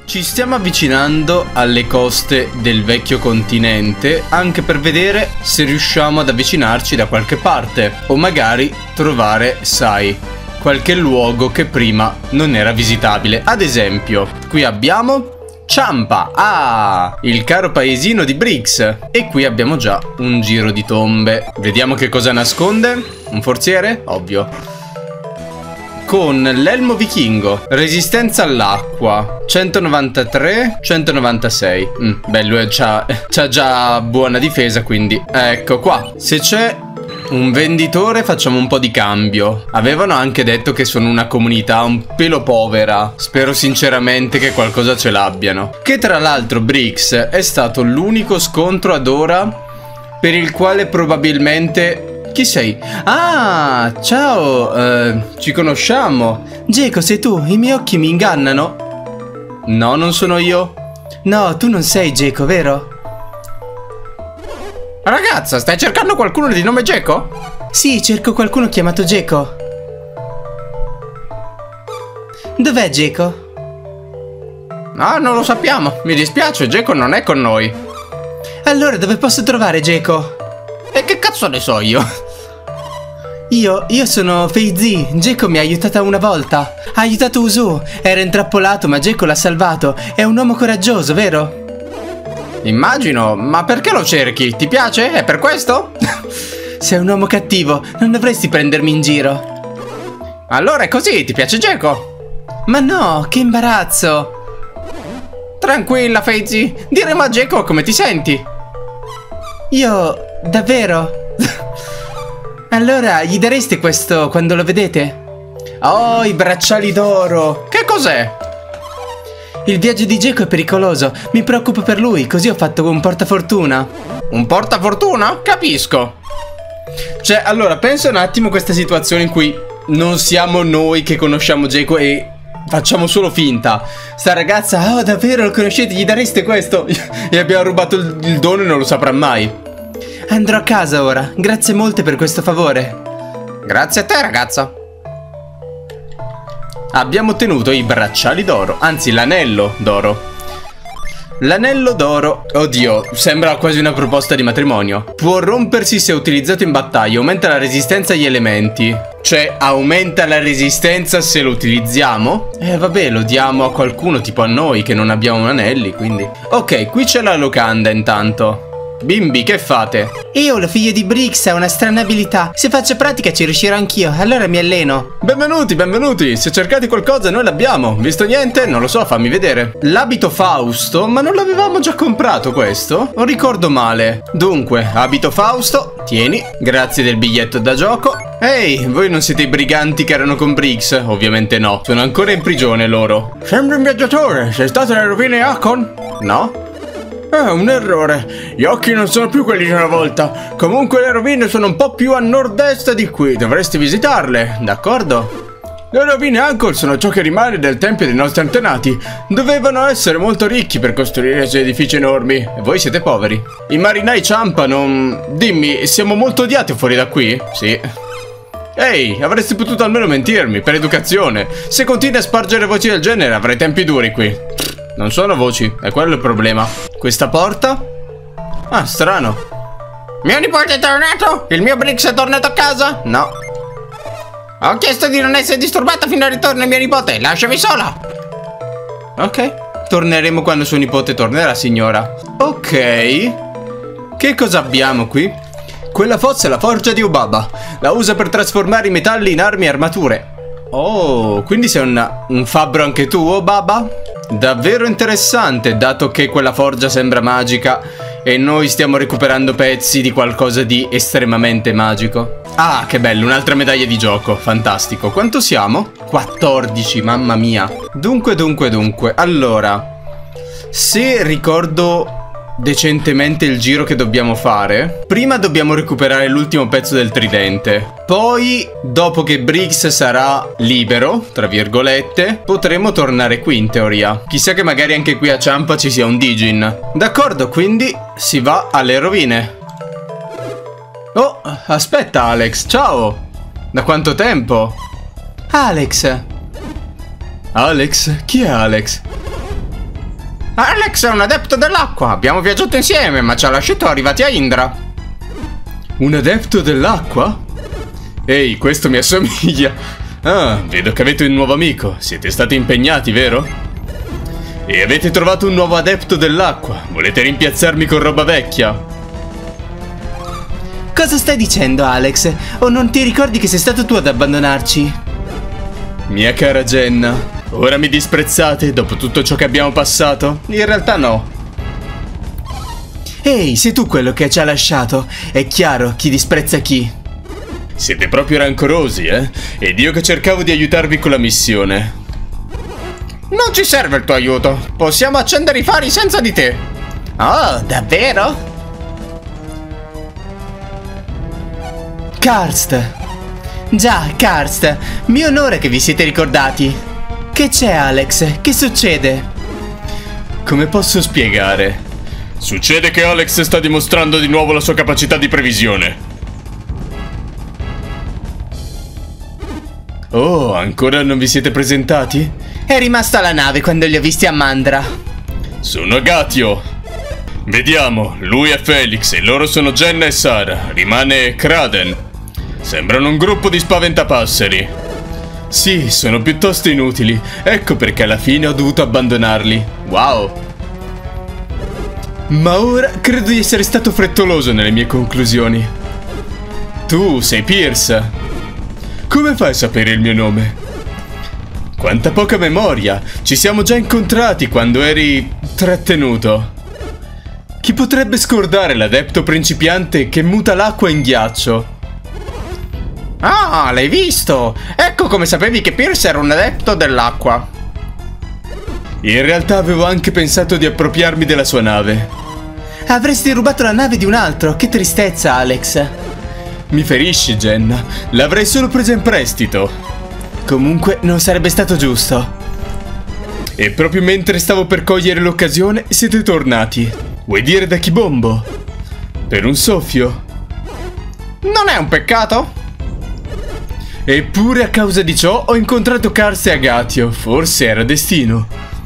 Ci stiamo avvicinando alle coste del vecchio continente, anche per vedere se riusciamo ad avvicinarci da qualche parte, o magari trovare, sai, qualche luogo che prima non era visitabile. Ad esempio, qui abbiamo Ciampa, il caro paesino di Brix. E qui abbiamo già un giro di tombe. Vediamo che cosa nasconde. Un forziere? Ovvio. Con l'elmo vichingo, resistenza all'acqua, 193, 196. Beh, lui c'ha già buona difesa, quindi ecco qua. Se c'è un venditore facciamo un po' di cambio. Avevano anche detto che sono una comunità un pelo povera. Spero sinceramente che qualcosa ce l'abbiano. Che tra l'altro Brix è stato l'unico scontro ad ora per il quale probabilmente... Chi sei? Ah, ciao, ci conosciamo. Geco, sei tu? I miei occhi mi ingannano? No, non sono io. No, tu non sei Geco, vero? Ragazza, stai cercando qualcuno di nome Geco? Sì, cerco qualcuno chiamato Geco. Dov'è Geco? Ah, non lo sappiamo. Mi dispiace, Geco non è con noi. Allora, dove posso trovare Geco? E che cazzo ne so io? Io sono Fei-Zi. Geco mi ha aiutata una volta. Ha aiutato Usu. Era intrappolato ma Geco l'ha salvato. È un uomo coraggioso, vero? Immagino, ma perché lo cerchi? Ti piace? È per questo? Sei un uomo cattivo. Non dovresti prendermi in giro. Allora è così, ti piace Geco? Ma no, che imbarazzo. Tranquilla Fei-Zi. Diremo a Geco come ti senti. Io... davvero? Allora, gli dareste questo quando lo vedete? Oh, i bracciali d'oro! Che cos'è? Il viaggio di Geco è pericoloso. Mi preoccupo per lui, così ho fatto un portafortuna. Un portafortuna? Capisco. Cioè, allora, pensa un attimo a questa situazione in cui non siamo noi che conosciamo Geco e facciamo solo finta. Sta ragazza, oh, davvero lo conoscete? Gli dareste questo? E abbiamo rubato il dono e non lo saprà mai. Andrò a casa ora. Grazie molte per questo favore. Grazie a te, ragazza. Abbiamo ottenuto i bracciali d'oro. Anzi, l'anello d'oro. L'anello d'oro. Oddio, sembra quasi una proposta di matrimonio. Può rompersi se utilizzato in battaglia. Aumenta la resistenza agli elementi. Cioè, aumenta la resistenza se lo utilizziamo? Vabbè, lo diamo a qualcuno, tipo a noi, che non abbiamo anelli, quindi... Ok, qui c'è la locanda intanto. Bimbi, che fate? Io, lo figlio di Brix, ha una strana abilità. Se faccio pratica ci riuscirò anch'io, allora mi alleno. Benvenuti, benvenuti. Se cercate qualcosa noi l'abbiamo. Visto niente? Non lo so, fammi vedere. L'abito Fausto? Ma non l'avevamo già comprato questo? O ricordo male? Dunque, abito Fausto. Tieni, grazie del biglietto da gioco. Ehi, voi non siete i briganti che erano con Brix? Ovviamente no, sono ancora in prigione loro. Sembri un viaggiatore. Sei stato alle rovine Hakon? No? Un errore. Gli occhi non sono più quelli di una volta. Comunque le rovine sono un po' più a nord-est di qui. Dovresti visitarle, d'accordo? Le rovine Angkor sono ciò che rimane del tempio dei nostri antenati. Dovevano essere molto ricchi per costruire questi edifici enormi. E voi siete poveri. I marinai Ciampa non... Dimmi, siamo molto odiati fuori da qui? Sì. Ehi, avresti potuto almeno mentirmi, per educazione. Se continui a spargere voci del genere avrai tempi duri qui. Non sono voci, è quello il problema. Questa porta? Ah, strano. Mio nipote è tornato? Il mio Brix è tornato a casa? No. Ho chiesto di non essere disturbata fino al ritorno del mio nipote. Lasciami sola. Ok, torneremo quando suo nipote tornerà, signora. Ok. Che cosa abbiamo qui? Quella fossa è la forgia di Ubaba. La usa per trasformare i metalli in armi e armature. Oh, quindi sei un fabbro anche tu, Ubaba? Davvero interessante, dato che quella forgia sembra magica e noi stiamo recuperando pezzi di qualcosa di estremamente magico. Ah, che bello, un'altra medaglia di gioco, fantastico. Quanto siamo? 14, mamma mia. Dunque, allora, se ricordo decentemente il giro che dobbiamo fare, prima dobbiamo recuperare l'ultimo pezzo del tridente. Poi, dopo che Brix sarà libero, tra virgolette, potremo tornare qui in teoria. Chissà che magari anche qui a Ciampa ci sia un Dijin. D'accordo, quindi si va alle rovine. Oh, aspetta Alex, ciao. Da quanto tempo? Alex? Alex? Chi è Alex? Alex è un adepto dell'acqua. Abbiamo viaggiato insieme, ma ci ha lasciato arrivati a Indra. Un adepto dell'acqua? Ehi, questo mi assomiglia. Ah, vedo che avete un nuovo amico. Siete stati impegnati, vero? E avete trovato un nuovo adepto dell'acqua. Volete rimpiazzarmi con roba vecchia? Cosa stai dicendo, Alex? O non ti ricordi che sei stato tu ad abbandonarci? Mia cara Jenna, ora mi disprezzate dopo tutto ciò che abbiamo passato? In realtà no. Ehi, sei tu quello che ci ha lasciato. È chiaro chi disprezza chi. Siete proprio rancorosi, eh? Ed io che cercavo di aiutarvi con la missione. Non ci serve il tuo aiuto. Possiamo accendere i fari senza di te. Oh, davvero? Karst. Già, Karst. Mio onore che vi siete ricordati. Che c'è, Alex? Che succede? Come posso spiegare? Succede che Alex sta dimostrando di nuovo la sua capacità di previsione. Oh, ancora non vi siete presentati? È rimasto alla nave quando li ho visti a Mandra. Sono Agatio. Vediamo, lui è Felix e loro sono Jenna e Sara. Rimane Kraden. Sembrano un gruppo di spaventapasseri. Sì, sono piuttosto inutili. Ecco perché alla fine ho dovuto abbandonarli. Wow. Ma ora credo di essere stato frettoloso nelle mie conclusioni. Tu sei Pierce. Come fai a sapere il mio nome? Quanta poca memoria! Ci siamo già incontrati quando eri trattenuto. Chi potrebbe scordare l'adepto principiante che muta l'acqua in ghiaccio? Ah, l'hai visto! Ecco come sapevi che Pierce era un adepto dell'acqua. In realtà avevo anche pensato di appropriarmi della sua nave. Avresti rubato la nave di un altro. Che tristezza, Alex. Mi ferisci, Jenna. L'avrei solo presa in prestito. Comunque non sarebbe stato giusto. E proprio mentre stavo per cogliere l'occasione siete tornati. Vuoi dire da Kibombo? Per un soffio? Non è un peccato? Eppure a causa di ciò ho incontrato Karst e Agatio. Forse era destino.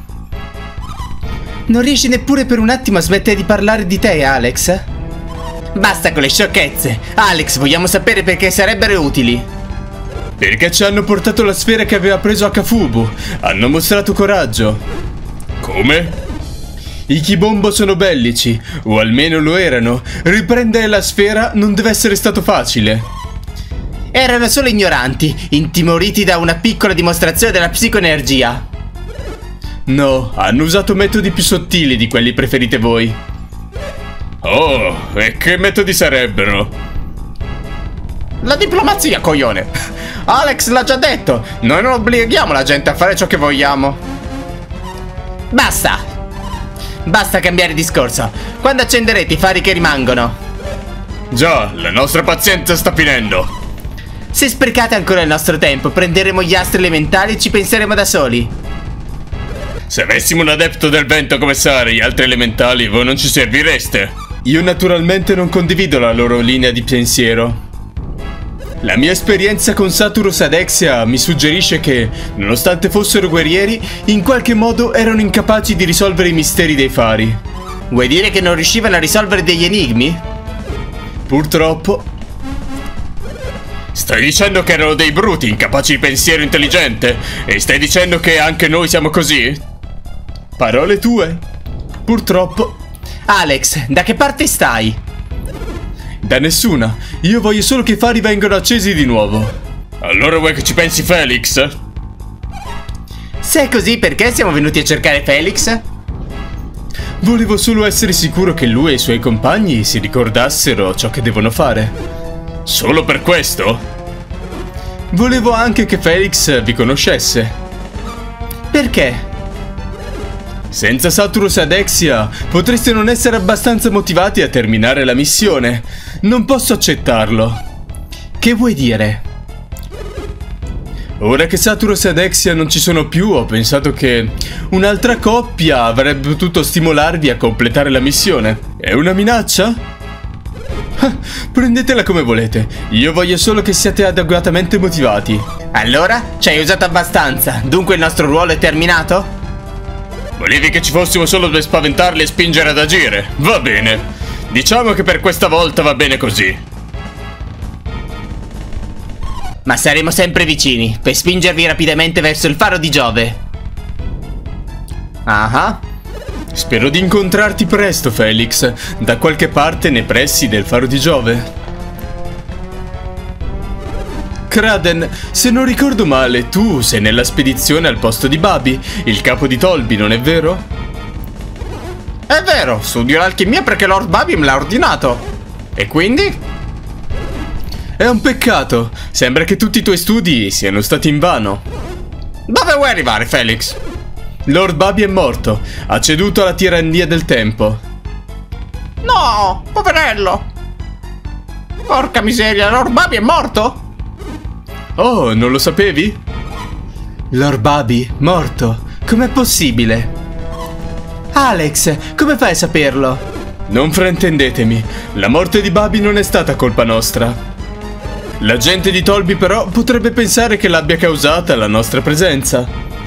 Non riesci neppure per un attimo a smettere di parlare di te, Alex? Basta con le sciocchezze. Alex, vogliamo sapere perché sarebbero utili. Perché ci hanno portato la sfera che aveva preso Akafubu. Hanno mostrato coraggio. Come? I Kibombo sono bellici, o almeno lo erano. Riprendere la sfera non deve essere stato facile. Erano solo ignoranti, intimoriti da una piccola dimostrazione della psicoenergia. No, hanno usato metodi più sottili di quelli preferite voi. Oh, e che metodi sarebbero? La diplomazia, coglione. Alex l'ha già detto. Noi non obblighiamo la gente a fare ciò che vogliamo. Basta. Basta cambiare discorso. Quando accenderete i fari che rimangono? Già, la nostra pazienza sta finendo. Se sprecate ancora il nostro tempo, prenderemo gli astri elementali e ci penseremo da soli. Se avessimo un adepto del vento come Sara e gli altri elementali, voi non ci servireste. Io naturalmente non condivido la loro linea di pensiero. La mia esperienza con Saturus Adexia mi suggerisce che, nonostante fossero guerrieri, in qualche modo erano incapaci di risolvere i misteri dei fari. Vuoi dire che non riuscivano a risolvere degli enigmi? Purtroppo. Stai dicendo che erano dei bruti, incapaci di pensiero intelligente? E stai dicendo che anche noi siamo così? Parole tue. Purtroppo. Alex, da che parte stai? Da nessuna. Io voglio solo che i fari vengano accesi di nuovo. Allora vuoi che ci pensi Felix? Se è così, perché siamo venuti a cercare Felix? Volevo solo essere sicuro che lui e i suoi compagni si ricordassero ciò che devono fare. Solo per questo? Volevo anche che Felix vi conoscesse. Perché? Senza Saturus Adexia potreste non essere abbastanza motivati a terminare la missione. Non posso accettarlo. Che vuoi dire? Ora che Saturus e Adexia non ci sono più, ho pensato che un'altra coppia avrebbe potuto stimolarvi a completare la missione. È una minaccia? Prendetela come volete. Io voglio solo che siate adeguatamente motivati. Allora? Ci hai usato abbastanza. Dunque il nostro ruolo è terminato? Volevi che ci fossimo solo per spaventarli e spingere ad agire? Va bene. Diciamo che per questa volta va bene così. Ma saremo sempre vicini, per spingervi rapidamente verso il faro di Giove. Ah. Spero di incontrarti presto, Felix, da qualche parte nei pressi del faro di Giove. Kraden, se non ricordo male, tu sei nella spedizione al posto di Babi, il capo di Tolby, non è vero? È vero, studio l'alchimia perché Lord Babi me l'ha ordinato. E quindi? È un peccato, sembra che tutti i tuoi studi siano stati invano. Dove vuoi arrivare, Felix? Lord Babi è morto, ha ceduto alla tirannia del tempo. No, poverello. Porca miseria, Lord Babi è morto? Oh, non lo sapevi? Lord Babi, morto? Com'è possibile? Alex, come fai a saperlo? Non fraintendetemi, la morte di Babi non è stata colpa nostra. La gente di Tolby però potrebbe pensare che l'abbia causata la nostra presenza.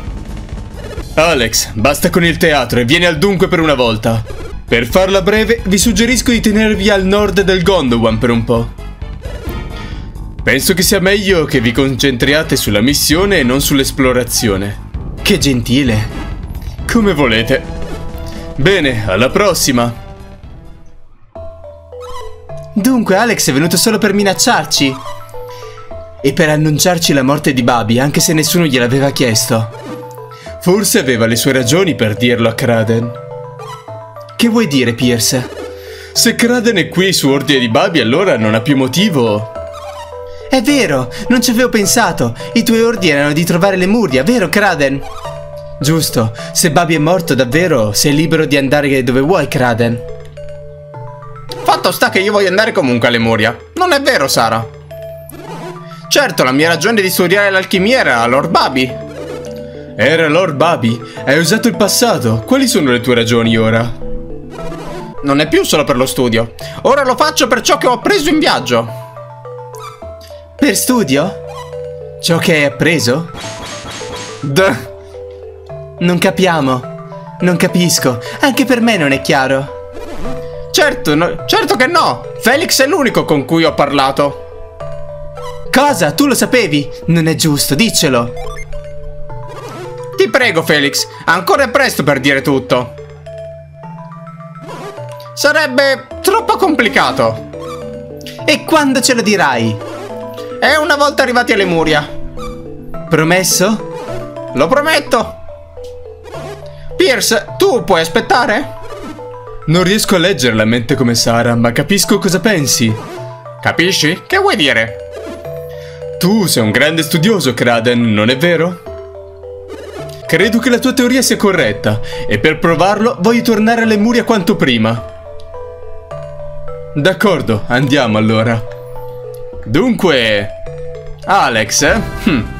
Alex, basta con il teatro e vieni al dunque per una volta. Per farla breve, vi suggerisco di tenervi al nord del Gondowan per un po'. Penso che sia meglio che vi concentriate sulla missione e non sull'esplorazione. Che gentile. Come volete. Bene, alla prossima. Dunque Alex è venuto solo per minacciarci e per annunciarci la morte di Babi, anche se nessuno gliel'aveva chiesto. Forse aveva le sue ragioni per dirlo a Kraden. Che vuoi dire, Pierce? Se Kraden è qui su ordine di Babi, allora non ha più motivo. È vero, non ci avevo pensato. I tuoi ordini erano di trovare Lemuria, vero Kraden? Giusto, se Babi è morto davvero, sei libero di andare dove vuoi, Kraden. Fatto sta che io voglio andare comunque a Lemuria. Non è vero, Sara? Certo, la mia ragione di studiare l'alchimia era Lord Babi. Era Lord Babi? Hai usato il passato. Quali sono le tue ragioni ora? Non è più solo per lo studio. Ora lo faccio per ciò che ho appreso in viaggio. Per studio? Ciò che hai appreso? Non capiamo. Non capisco. Anche per me non è chiaro. Certo che no. Felix è l'unico con cui ho parlato. Cosa? Tu lo sapevi? Non è giusto, diccelo. Ti prego, Felix. Ancora è presto per dire tutto. Sarebbe troppo complicato. E quando ce lo dirai? È una volta arrivati a Lemuria. Promesso? Lo prometto. Pierce, tu puoi aspettare? Non riesco a leggere la mente come Sara, ma capisco cosa pensi. Capisci? Che vuoi dire? Tu sei un grande studioso, Kraden, non è vero? Credo che la tua teoria sia corretta, e per provarlo voglio tornare a Lemuria quanto prima. D'accordo, andiamo allora. Dunque... Alex,